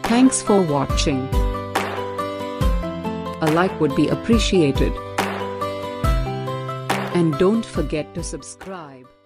Thanks for watching. A like would be appreciated. And don't forget to subscribe.